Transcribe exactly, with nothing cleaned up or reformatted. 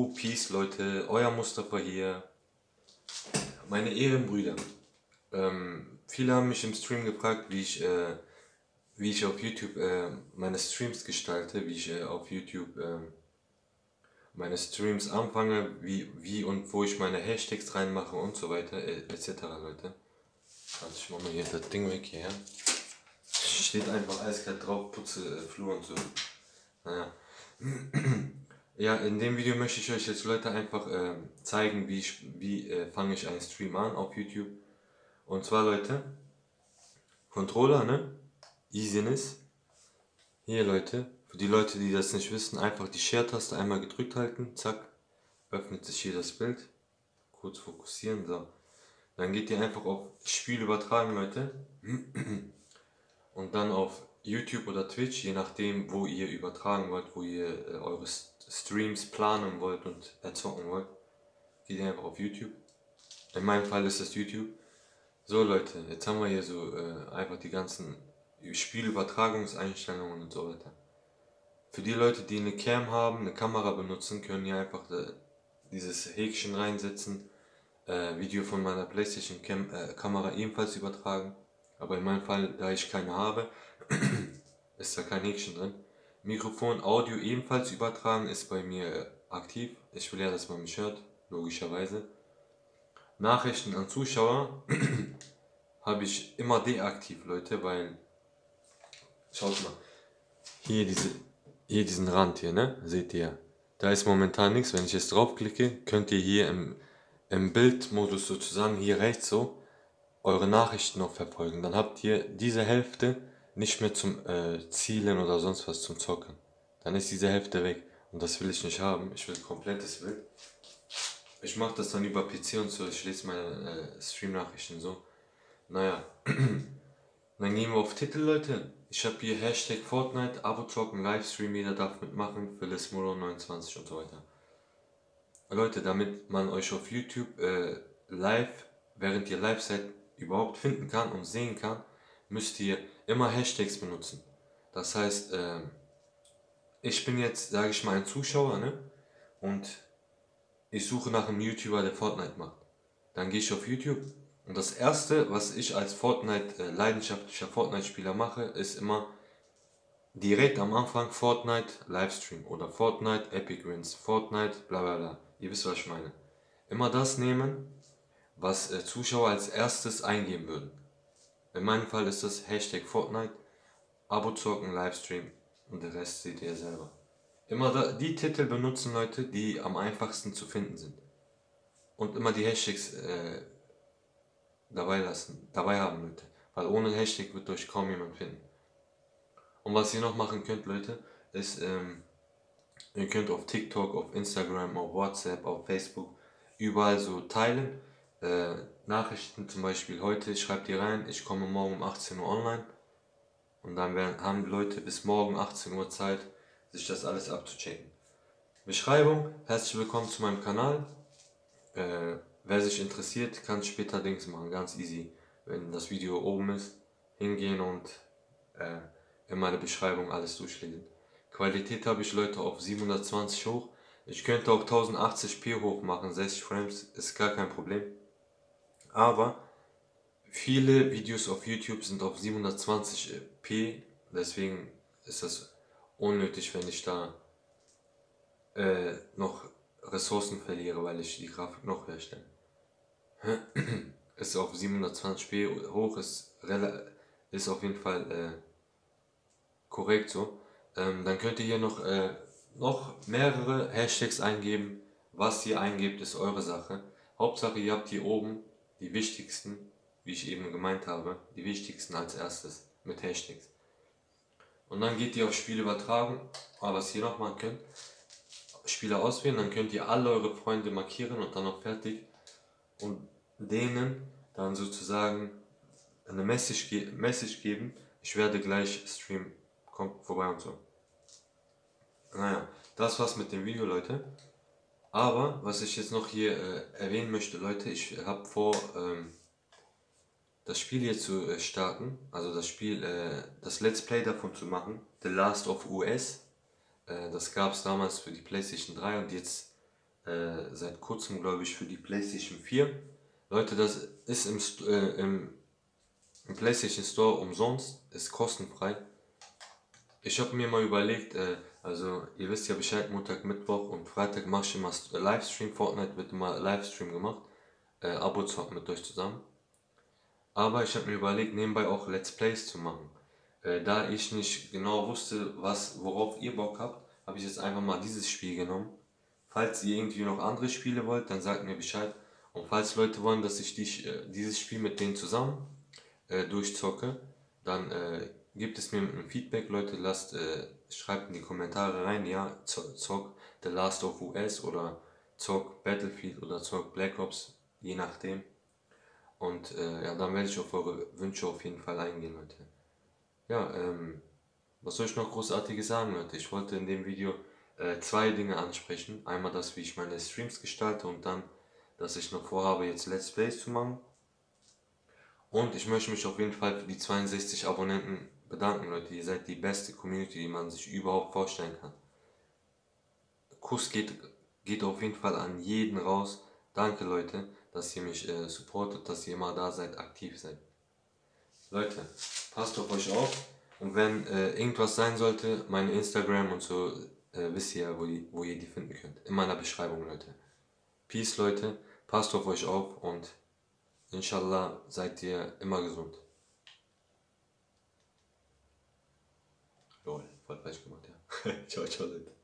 Yo, Peace Leute, euer Mustafa hier. Meine Ehrenbrüder. Ähm, viele haben mich im Stream gefragt, wie ich, äh, wie ich auf YouTube äh, meine Streams gestalte, wie ich äh, auf YouTube äh, meine Streams anfange, wie, wie und wo ich meine Hashtags reinmache und so weiter, äh, et cetera Leute. Also ich mach mal hier das Ding weg hier. Steht einfach eiskalt drauf, putze äh, Flur und so. Naja. Ja, in dem Video möchte ich euch jetzt Leute einfach äh, zeigen, wie ich, wie äh, fange ich einen Stream an auf YouTube. Und zwar Leute, Controller, ne? Easiness. Hier Leute, für die Leute, die das nicht wissen, einfach die Share-Taste einmal gedrückt halten, zack, öffnet sich hier das Bild. Kurz fokussieren, so. Dann geht ihr einfach auf Spiel übertragen, Leute. Und dann auf YouTube oder Twitch, je nachdem, wo ihr übertragen wollt, wo ihr äh, eure Streams planen wollt und erzocken wollt, geht ihr einfach auf YouTube. In meinem Fall ist das YouTube. So Leute, jetzt haben wir hier so äh, einfach die ganzen Spielübertragungseinstellungen und so weiter. Für die Leute, die eine Cam haben, eine Kamera benutzen, können hier einfach äh, dieses Häkchen reinsetzen, äh, Video von meiner PlayStation Cam äh, Kamera ebenfalls übertragen. Aber in meinem Fall, da ich keine habe, ist da kein Häkchen drin. Mikrofon, Audio ebenfalls übertragen, ist bei mir aktiv. Ich will ja, dass man mich hört, logischerweise. Nachrichten an Zuschauer habe ich immer deaktiv, Leute, weil, schaut mal, hier, diese, hier diesen Rand hier, ne, seht ihr, da ist momentan nichts. Wenn ich jetzt draufklicke, könnt ihr hier im, im Bildmodus sozusagen, hier rechts so, eure Nachrichten noch verfolgen. Dann habt ihr diese Hälfte nicht mehr zum äh, Zielen oder sonst was zum Zocken. Dann ist diese Hälfte weg und das will ich nicht haben. Ich will komplettes Bild. Ich mache das dann über P C und so, ich lese meine äh, Stream-Nachrichten so. Naja, dann gehen wir auf Titel, Leute. Ich habe hier Hashtag Fortnite, Abo zocken, Livestream, jeder darf mitmachen, Phyllis Muro neunundzwanzig und so weiter. Leute, damit man euch auf YouTube äh, live, während ihr live seid, überhaupt finden kann und sehen kann, müsst ihr immer Hashtags benutzen. Das heißt, äh, ich bin jetzt, sage ich mal, ein Zuschauer, ne? Und ich suche nach einem YouTuber, der Fortnite macht. Dann gehe ich auf YouTube und das erste, was ich als Fortnite, äh, leidenschaftlicher Fortnite-Spieler mache, ist immer direkt am Anfang Fortnite Livestream oder Fortnite Epic Wins, Fortnite bla bla bla. Ihr wisst, was ich meine. Immer das nehmen, was äh, Zuschauer als erstes eingeben würden. In meinem Fall ist das Hashtag Fortnite, Abo zocken, Livestream und der Rest seht ihr selber. Immer da, die Titel benutzen Leute, die am einfachsten zu finden sind. Und immer die Hashtags äh, dabei lassen, dabei haben Leute. Weil ohne Hashtag wird euch kaum jemand finden. Und was ihr noch machen könnt, Leute, ist, ähm, ihr könnt auf TikTok, auf Instagram, auf WhatsApp, auf Facebook, überall so teilen. Äh, Nachrichten zum Beispiel heute, schreibt ihr rein, ich komme morgen um achtzehn Uhr online. Und dann werden, haben die Leute bis morgen achtzehn Uhr Zeit, sich das alles abzuchecken. Beschreibung, herzlich willkommen zu meinem Kanal. Äh, wer sich interessiert, kann später Dings machen, ganz easy. Wenn das Video oben ist, hingehen und äh, in meine Beschreibung alles durchlesen. Qualität habe ich Leute auf siebenhundertzwanzig hoch. Ich könnte auch tausendachtzig p hoch machen, sechzig Frames, ist gar kein Problem. Aber viele Videos auf YouTube sind auf siebenhundertzwanzig p, deswegen ist das unnötig, wenn ich da äh, noch Ressourcen verliere, weil ich die Grafik noch herstelle. Ist auf siebenhundertzwanzig p hoch, ist, ist auf jeden Fall äh, korrekt so. Ähm, dann könnt ihr hier noch, äh, noch mehrere Hashtags eingeben. Was ihr eingebt, ist eure Sache. Hauptsache ihr habt hier oben die wichtigsten, wie ich eben gemeint habe, die wichtigsten als erstes mit Hashtags. Und dann geht ihr auf Spiel übertragen, aber was ihr noch machen könnt, Spieler auswählen, dann könnt ihr alle eure Freunde markieren und dann noch fertig und denen dann sozusagen eine Message, ge Message geben, ich werde gleich streamen, kommt vorbei und so. Naja, das war's mit dem Video, Leute. Aber was ich jetzt noch hier äh, erwähnen möchte, Leute, ich habe vor, ähm, das Spiel hier zu äh, starten, also das Spiel, äh, das Let's Play davon zu machen, The Last of Us. Äh, das gab es damals für die PlayStation drei und jetzt äh, seit kurzem, glaube ich, für die PlayStation vier. Leute, das ist im, St- äh, im, im PlayStation Store umsonst, ist kostenfrei. Ich habe mir mal überlegt, äh, also ihr wisst ja Bescheid, Montag, Mittwoch und Freitag mache ich immer St- äh, Livestream, Fortnite wird immer Livestream gemacht, äh, Abo zocken mit euch zusammen. Aber ich habe mir überlegt, nebenbei auch Let's Plays zu machen. Äh, da ich nicht genau wusste, was, worauf ihr Bock habt, habe ich jetzt einfach mal dieses Spiel genommen. Falls ihr irgendwie noch andere Spiele wollt, dann sagt mir Bescheid. Und falls Leute wollen, dass ich die, äh, dieses Spiel mit denen zusammen äh, durchzocke, dann äh, gebt es mir mit einem Feedback, Leute. Lasst, äh, schreibt in die Kommentare rein, ja, zo- zock The Last of Us oder zock Battlefield oder zock Black Ops, je nachdem. Und äh, ja, dann werde ich auf eure Wünsche auf jeden Fall eingehen, Leute. Ja, ähm, was soll ich noch Großartiges sagen, Leute? Ich wollte in dem Video äh, zwei Dinge ansprechen. Einmal das, wie ich meine Streams gestalte und dann, dass ich noch vorhabe, jetzt Let's Plays zu machen. Und ich möchte mich auf jeden Fall für die zweiundsechzig Abonnenten bedanken, Leute. Ihr seid die beste Community, die man sich überhaupt vorstellen kann. Kuss geht, geht auf jeden Fall an jeden raus. Danke, Leute, dass ihr mich äh, supportet, dass ihr immer da seid, aktiv seid. Leute, passt auf euch auf. Und wenn äh, irgendwas sein sollte, meine Instagram und so, äh, wisst ihr ja, wo, die, wo ihr die finden könnt. In meiner Beschreibung, Leute. Peace, Leute. Passt auf euch auf und inshallah seid ihr immer gesund. Lol, voll falsch gemacht, ja. Ciao, ciao, Leute.